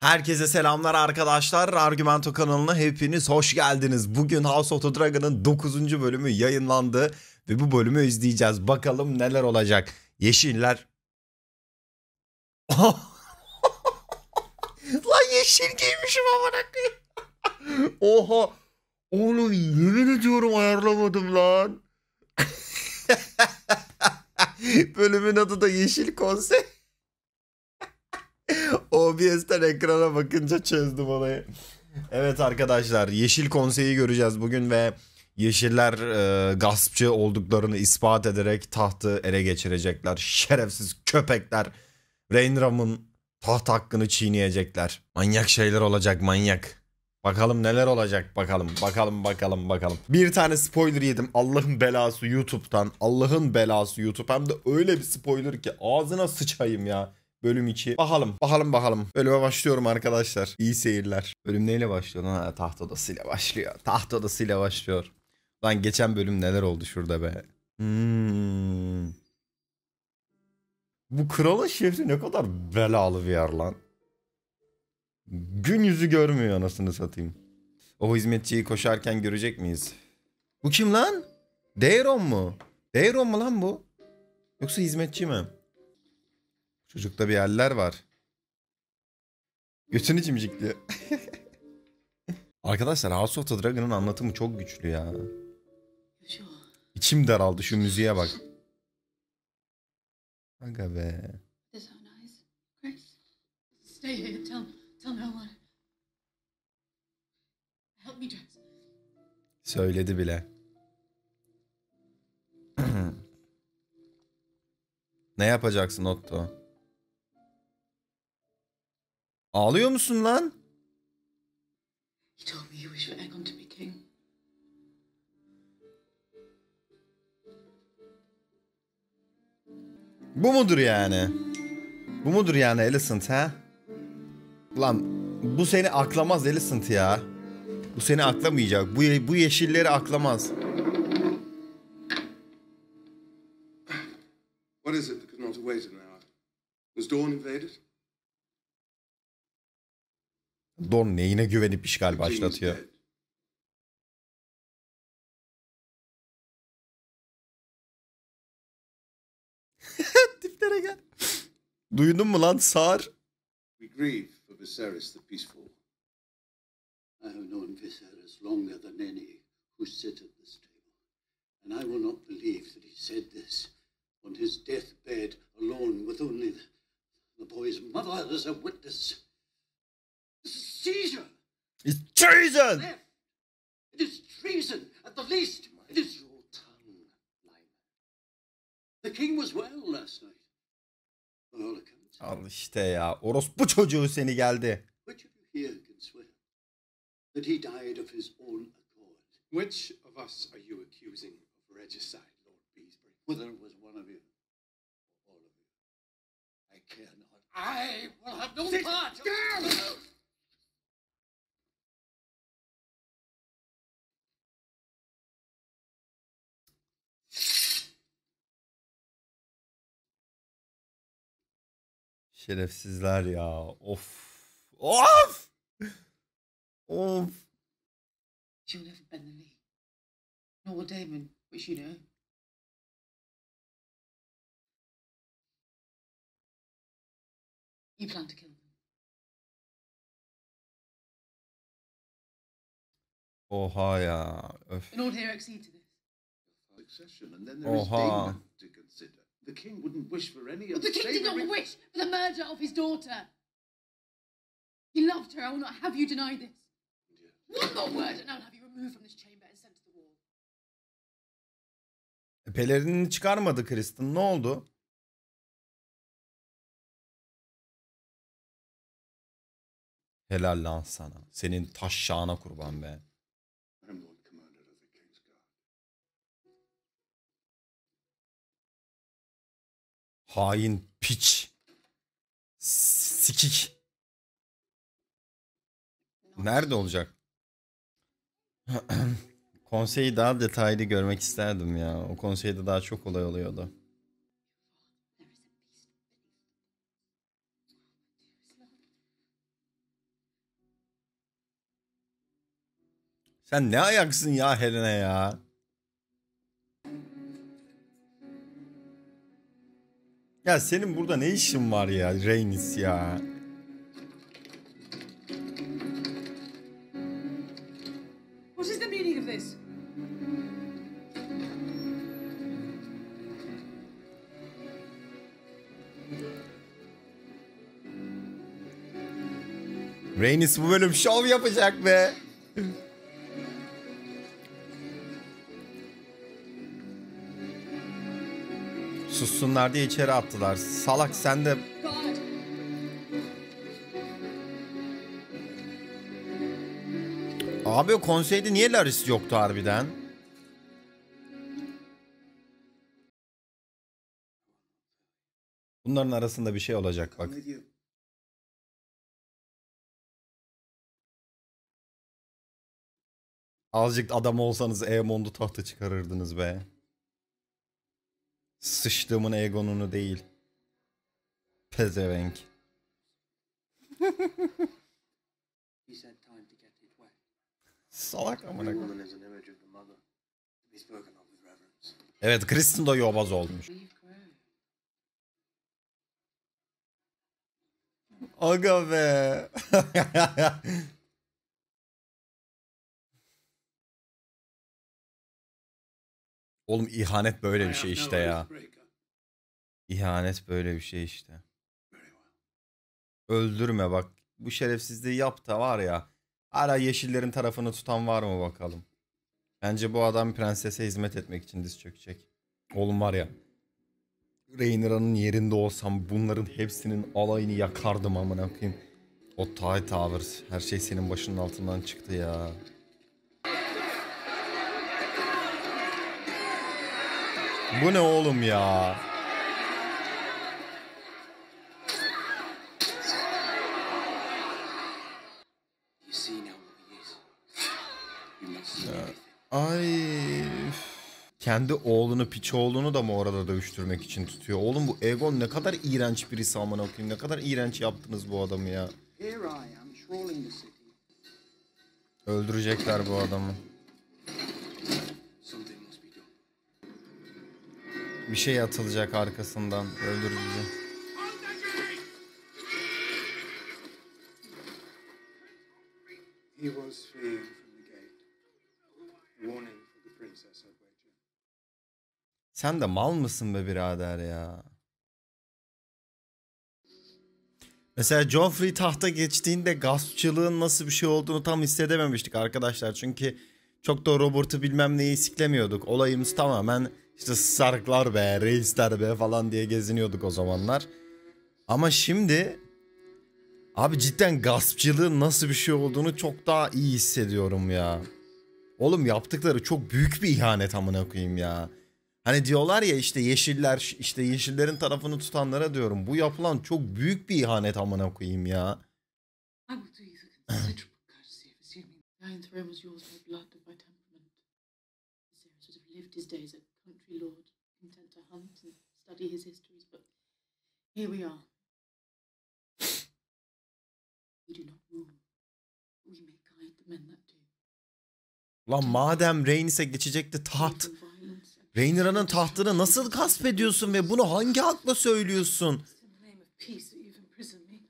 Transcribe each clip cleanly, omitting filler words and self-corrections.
Herkese selamlar arkadaşlar. Argumento kanalına hepiniz hoş geldiniz. Bugün House of the Dragon'ın 9. bölümü yayınlandı ve bu bölümü izleyeceğiz. Bakalım neler olacak. Yeşiller... Lan yeşil giymişim amına koyayım. Oha. Oğlum yemin ediyorum ayarlamadım lan. Bölümün adı da Yeşil Konsey. OBS'ten ekrana bakınca çözdüm olayı. Evet arkadaşlar, Yeşil Konsey'i göreceğiz bugün ve Yeşiller gaspçı olduklarını ispat ederek tahtı ele geçirecekler. Şerefsiz köpekler Rhaenyra'nın taht hakkını çiğneyecekler. Manyak şeyler olacak, manyak. Bakalım neler olacak, bakalım. Bir tane spoiler yedim, Allah'ın belası YouTube'dan. Allah'ın belası YouTube, hem de öyle bir spoiler ki ağzına sıçayım ya. Bölüm 2. Bakalım. Bölüme başlıyorum arkadaşlar. İyi seyirler. Bölüm neyle başlıyor? Ha, taht odasıyla başlıyor. Taht odasıyla başlıyor. Lan geçen bölüm neler oldu şurada be. Bu kralın şehri ne kadar belalı bir yer lan. Gün yüzü görmüyor anasını satayım. O hizmetçiyi koşarken görecek miyiz? Bu kim lan? Daeron mu? Daeron mu lan bu? Yoksa hizmetçi mi? Çocukta bir yerler var. Götünü cimcikliyor. Arkadaşlar House of the Dragon'ın anlatımı çok güçlü ya. İçim daraldı, şu müziğe bak. Aga be. Söyledi bile. Ne yapacaksın Otto? Ağlıyor musun lan? Bu mudur yani? Bu mudur yani Alicent ha? Lan bu seni aklamaz Alicent ya. Bu seni aklamayacak. Bu yeşilleri aklamaz. What is it that could not wait an hour? Was Dawn invaded? Dawn neyine güvenip işgal başlatıyor? Tiplere gel. Duydun mu lan sağır? We grieve for Viserys the Peaceful. I have known Viserys longer than any who sit at this table, and I will not believe that he said this on his deathbed alone with only the boy's mother as a witness. This is seizure. It's treason. It is treason at the least. It is your tongue, Lyman. The king was well last night. By all accounts. Al işte ya. Orospu çocuğu seni geldi. Which of you here can swear that he died of his own accord? Which of us are you accusing of regicide, Lord Beesbury? Whether it was one of you or all of you, I care not. I will have no part. Şerefsizler ya. Of. Of. Of. She'll never bend the knee. Nor will Daemon, which you know. You plan to kill them. Oha ya. Öf. And all here accede to this. Succession, and then there is Daemon to consider. The king wouldn't wish for any But the king did not wish for the murder of his daughter. He loved her. I will not have you deny this. One more word, and I will have you removed from this chamber and sent to the wall. Pelerinini çıkarmadı Kristen. Ne oldu? Helal lan sana. Senin taş şağına kurban be. I'm Lord Commander of the King's Guard. Hain piç. Sikik. Nerede olacak? Konseyi daha detaylı görmek isterdim ya. O konseyde daha çok olay oluyordu. Sen ne ayaksın ya Helena ya? Ya senin burada ne işin var ya Rhaenys ya? What is the meaning of this? Rhaenys bu bölüm şov yapacak be. Sussunlar diye içeri attılar. Salak sen de... God. Abi o konseyde niye Larys yoktu harbiden? Bunların arasında bir şey olacak bak. Come with you. Azıcık adam olsanız Aemon'du tahta çıkarırdınız be. Sıçtığımın Aegon'unu değil. Pezevenk. He said time to get it wet. Salak amına Every koyayım. woman is an image of the mother, to be spoken of with reverence. Evet, Kristen da yobaz olmuş. Aga be. Oğlum ihanet böyle bir şey işte ya. İhanet böyle bir şey işte. Öldürme bak. Bu şerefsizliği yap da var ya. Hala yeşillerin tarafını tutan var mı bakalım. Bence bu adam prensese hizmet etmek için diz çökecek. Oğlum var ya. Rhaenyra'nın yerinde olsam bunların hepsinin alayını yakardım amına koyayım. O High Towers. Her şey senin başının altından çıktı ya. Bu ne oğlum ya? You see now what he is. You must see everything. Ay. Üf. Kendi oğlunu, piç oğlunu da mı orada dövüştürmek için tutuyor? Oğlum bu Aegon ne kadar iğrenç birisi amına koyayım. Ne kadar iğrenç yaptınız bu adamı ya. Here I am, trawling the city. Öldürecekler bu adamı. Something must be done. Bir şey atılacak arkasından. Öldürülecek. He was fleeing from the gate. Warning for the princess, I wager. Sen de mal mısın be birader ya? Mesela Joffrey tahta geçtiğinde gaspçılığın nasıl bir şey olduğunu tam hissedememiştik arkadaşlar. Çünkü çok da Robert'ı bilmem neyi siklemiyorduk. Olayımız tamamen işte Starklar be, reisler be falan diye geziniyorduk o zamanlar. Ama şimdi abi cidden gaspçılığın nasıl bir şey olduğunu çok daha iyi hissediyorum ya. Oğlum yaptıkları çok büyük bir ihanet amına koyayım ya. Hani diyorlar ya işte yeşiller, işte yeşillerin tarafını tutanlara diyorum. Bu yapılan çok büyük bir ihanet amına koyayım ya. I will do you the considerable courtesy of assuming the Iron Throne was yours by blood and by temperament. Viserys would have lived his days a country lord, content to hunt and study his histories, but here we are. We do not rule. We may guide the men that do. Lan madem Rhaenys'e geçecekti taht. Rhaenyra'nın tahtını nasıl gasp ediyorsun ve bunu hangi hakla söylüyorsun? It's in the name of peace that you've imprisoned me.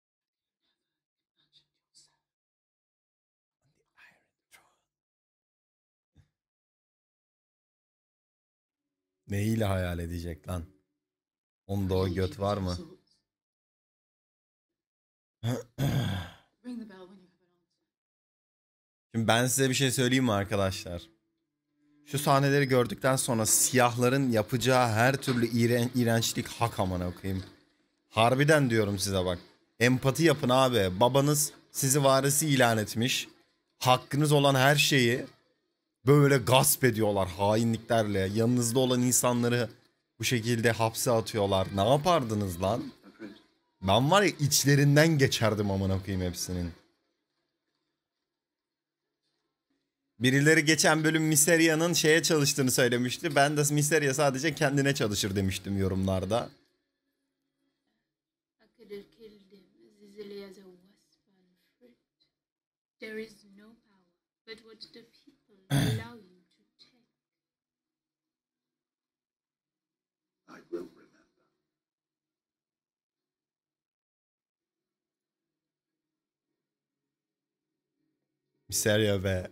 Neyle hayal edecek lan? Onda o göt var mı? Ring the bell when you have an answer. Şimdi ben size bir şey söyleyeyim mi arkadaşlar? Şu sahneleri gördükten sonra siyahların yapacağı her türlü iğrençlik hak amına koyayım. Harbiden diyorum size bak. Empati yapın abi. Babanız sizi varisi ilan etmiş. Hakkınız olan her şeyi böyle gasp ediyorlar hainliklerle. Yanınızda olan insanları bu şekilde hapse atıyorlar. Ne yapardınız lan? My prince. Ben var ya içlerinden geçerdim amına koyayım hepsinin. Birileri geçen bölüm Myseria'nın şeye çalıştığını söylemişti. Ben de Myseria sadece kendine çalışır demiştim yorumlarda. I could have killed him as easily as a wasp on fruit. There is no power But would the people allow you to take? I will remember. Miserya be.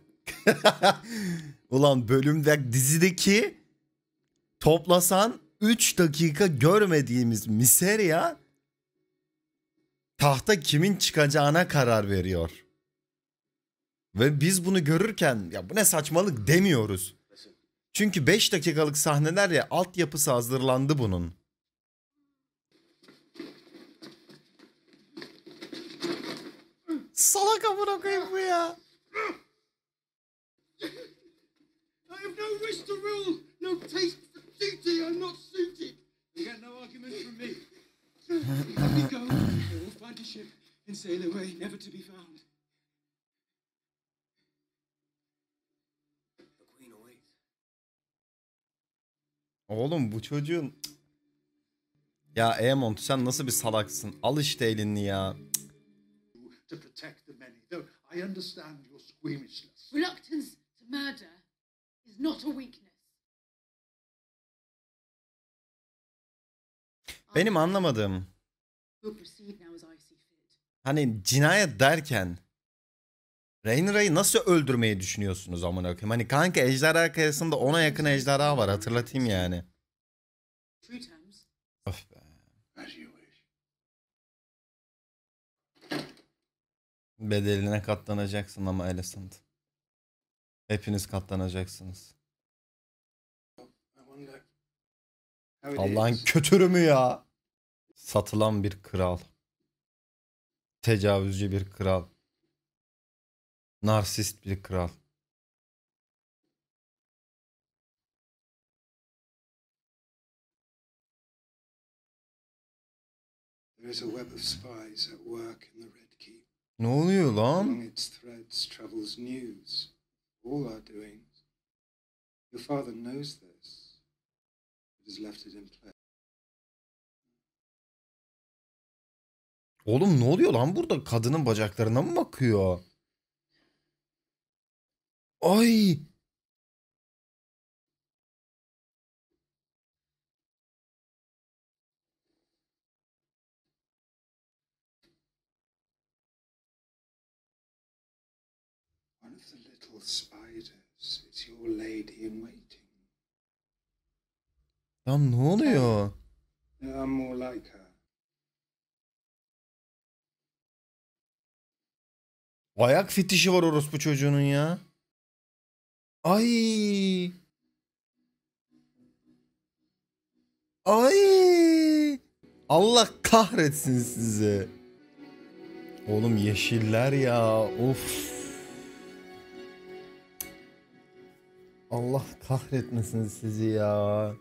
Ulan bölümde dizideki toplasan 3 dakika görmediğimiz Miserya tahta kimin çıkacağına karar veriyor. Ve biz bunu görürken ya bu ne saçmalık demiyoruz. Çünkü 5 dakikalık sahneler ya, altyapısı hazırlandı bunun. Salak amına koyayım bu ya. I have no wish to rule, no taste for duty. I'm not suited. You get no argument from me. Let me go. I will find a ship and sail away, never to be found. The Queen awaits. Oğlum bu çocuğun... Ya Aemon sen nasıl bir salaksın? Al işte elini ya. To protect the many, though I understand your squeamishness. Reluctance to murder is not a weakness. Benim anlamadığım, We'll proceed now as I see fit. hani cinayet derken Rhaenyra'yı nasıl öldürmeyi düşünüyorsunuz amına koyayım? Hani kanka ejderha kayasında 10'a yakın ejderha var, hatırlatayım yani. True terms. Of be. As you wish. Bedeline katlanacaksın ama Alicent. Hepiniz katlanacaksınız. I wonder how it Allah'ın is. kötürü mü ya? Satılan bir kral. Tecavüzcü bir kral. Narsist bir kral. There is a web of spies at work in the Red Keep. Ne oluyor lan? Along its threads travels news. All our doings. Your father knows this. But has left it in place. Oğlum ne oluyor lan burada? Kadının bacaklarına mı bakıyor? Ay! One of the little spiders is your lady in waiting. Lan ne oluyor? There are more like her. Ayak fetişi var orospu çocuğunun ya. Ay! Ay! Allah kahretsin sizi. Oğlum yeşiller ya. Of. Allah kahretmesin sizi ya.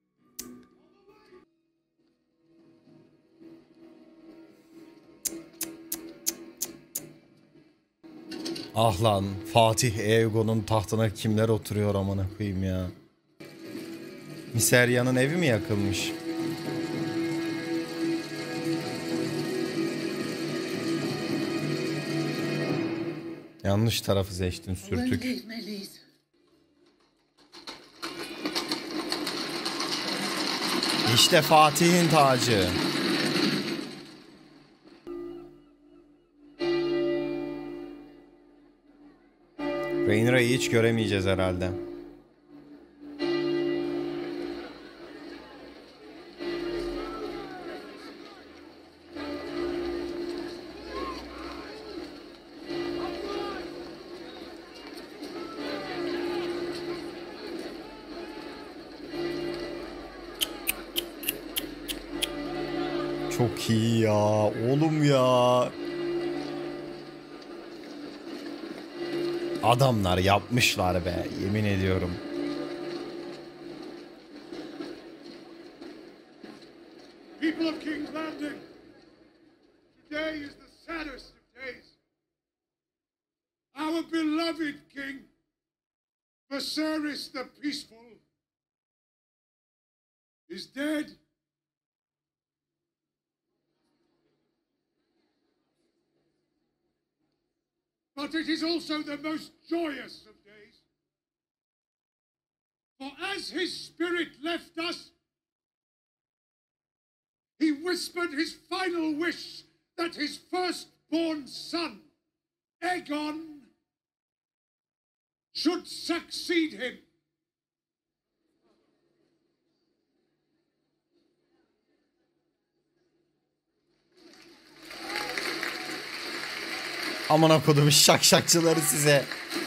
Ah lan Fatih Egon'un tahtına kimler oturuyor amına koyayım ya. Miserya'nın evi mi yakılmış? Yanlış tarafı seçtin sürtük. Gitmeliyiz. İşte Fatih'in tacı. Rhaenyra'yı hiç göremeyeceğiz herhalde. Çok iyi ya. Oğlum ya. Adamlar yapmışlar be. Yemin ediyorum. People of King's Landing, today is the saddest of days. Our beloved king, Viserys the Peaceful, is dead. but it is also the most joyous of days. For as his spirit left us, he whispered his final wish that his firstborn son, Aegon, should succeed him. Amına kodum şakşakçıları size.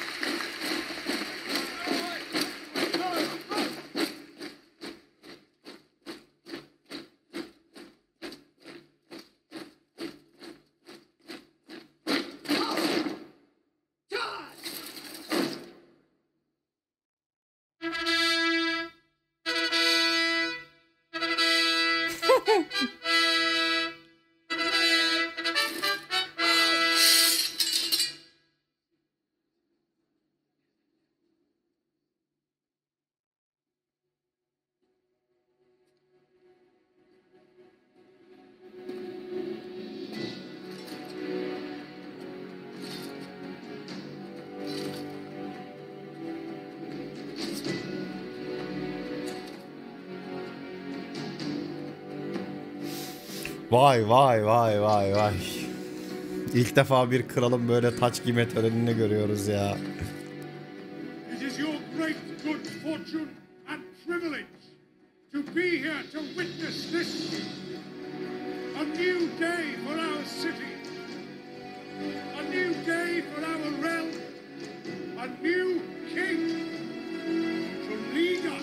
Vay vay vay vay vay. İlk defa bir kralın böyle taç giyme törenini görüyoruz ya. It is your great good fortune and privilege to be here to witness this, a new day for our city, a new day for our realm, a new king to lead us.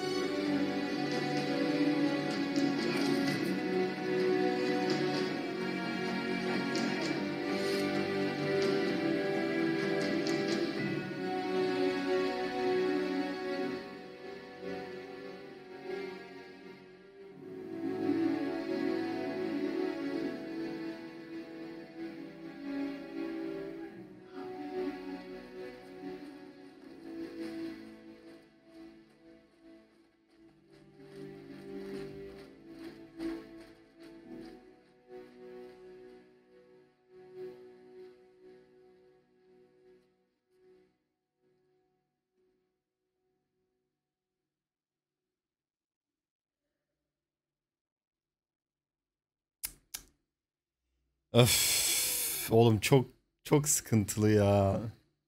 Öf, oğlum çok çok sıkıntılı ya.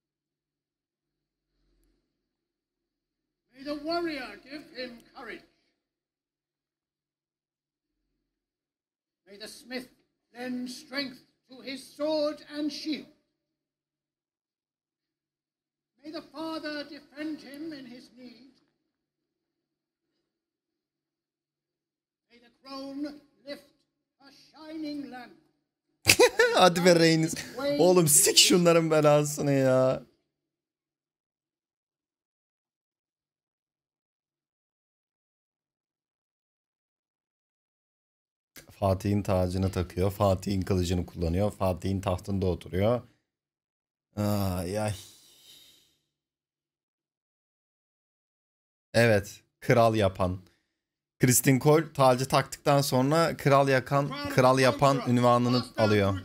May the warrior give him courage. May the smith lend strength to his sword and shield. May the father defend him in his need. May the crone lift a shining lamp. Hadi be Reyniz. Oğlum sik şunların belasını ya. Fatih'in tacını takıyor. Fatih'in kılıcını kullanıyor. Fatih'in tahtında oturuyor. Ay ay. Evet. Kral yapan. Criston Cole tacı taktıktan sonra kral yapan ünvanını alıyor.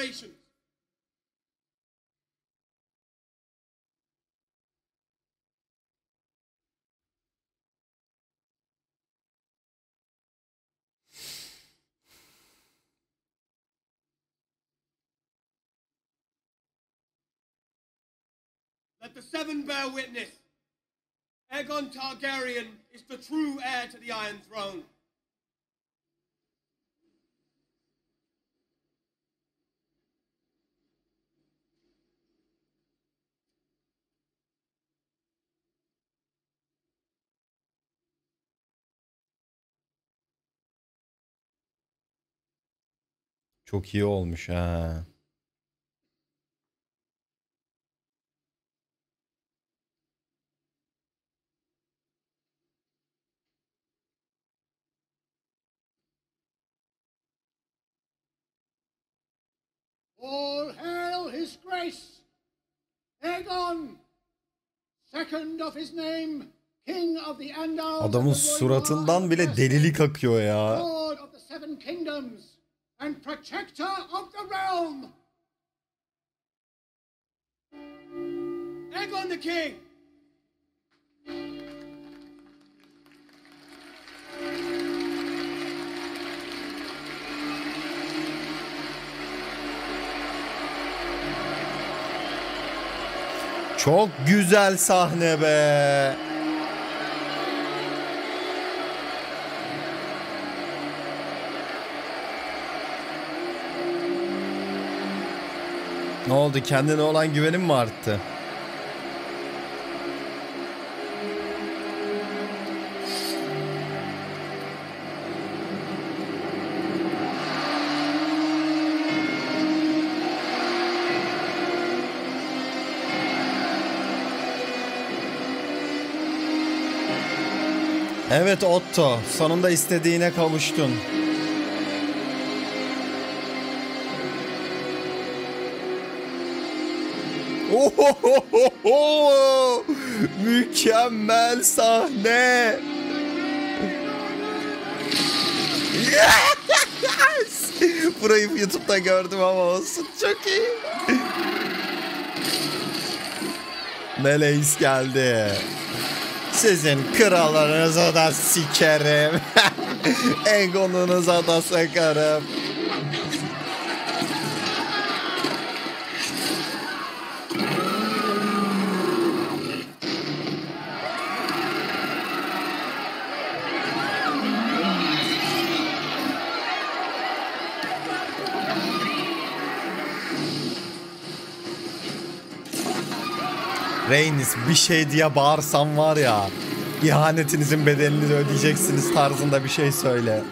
Let the seven bear witness. Aegon Targaryen is the true heir to the Iron Throne. Çok iyi olmuş ha. All hail his grace, Aegon, second of his name, king of the Andals. Adamın suratından bile delilik akıyor ya. Lord of the seven kingdoms and protector of the realm. on the king! Çok güzel sahne be. Ne oldu? Kendine olan güvenin mi arttı? Evet Otto, sonunda istediğine kavuştun. Ohohoho! Mükemmel sahne. Yes! Burayı YouTube'da gördüm ama olsun, çok iyi. Meleğiz geldi. Sizin krallarınıza da sikerim. Egonunuza da sakarım. Rhaenys bir şey diye bağırsam var ya, ihanetinizin bedelini de ödeyeceksiniz tarzında bir şey söyle.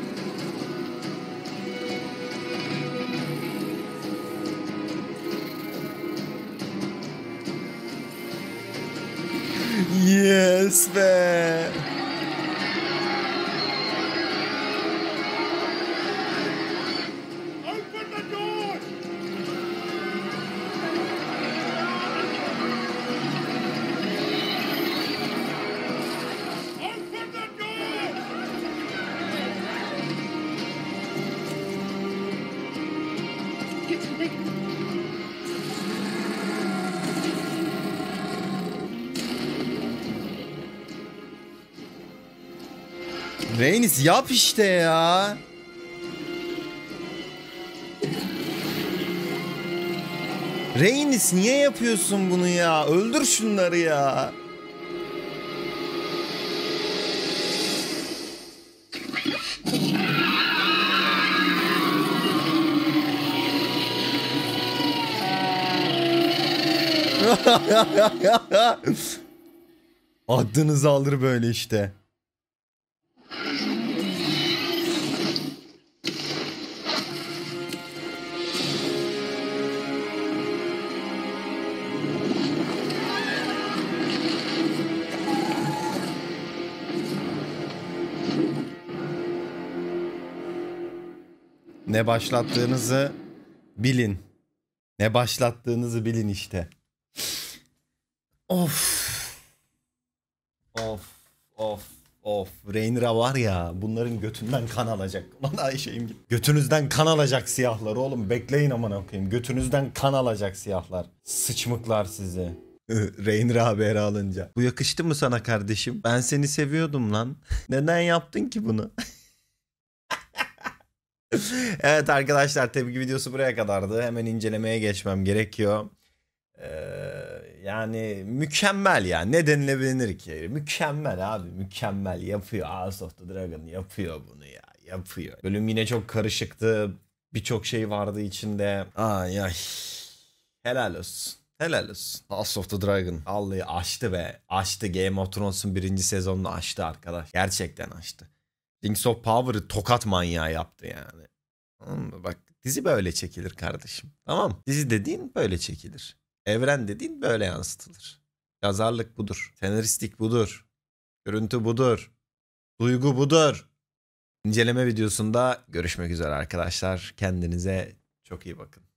Yes be. Open the door! Open the door! Rhaenys yap işte ya. Rhaenys niye yapıyorsun bunu ya? Öldür şunları ya. Aklınızı alır böyle işte. Ne başlattığınızı bilin. Ne başlattığınızı bilin işte. Of. Of. Of. Of. Rhaenyra var ya, bunların götünden kan alacak. Ulan Ayşe'yim gibi. Götünüzden kan alacak siyahlar oğlum. Bekleyin amına koyayım. Götünüzden kan alacak siyahlar. Sıçmıklar sizi. Rhaenyra haberi alınca. Bu yakıştı mı sana kardeşim? Ben seni seviyordum lan. Neden yaptın ki bunu? Evet arkadaşlar, tepki videosu buraya kadardı. Hemen incelemeye geçmem gerekiyor. Yani mükemmel ya. Ne denilebilir ki? Mükemmel abi, mükemmel. Yapıyor. House of the Dragon yapıyor bunu ya. Yapıyor. Bölüm yine çok karışıktı. Birçok şey vardı içinde. Ay ay. Helal olsun. Helal olsun. House of the Dragon. Vallahi aştı be. Aştı. Game of Thrones'un 1. sezonunu aştı arkadaş. Gerçekten aştı. Rings of Power'ı tokat manyağı yaptı yani. Bak, dizi böyle çekilir kardeşim. Tamam. Dizi dediğin böyle çekilir. Evren dediğin böyle yansıtılır. Yazarlık budur. Senaristlik budur. Görüntü budur. Duygu budur. İnceleme videosunda görüşmek üzere arkadaşlar. Kendinize çok iyi bakın.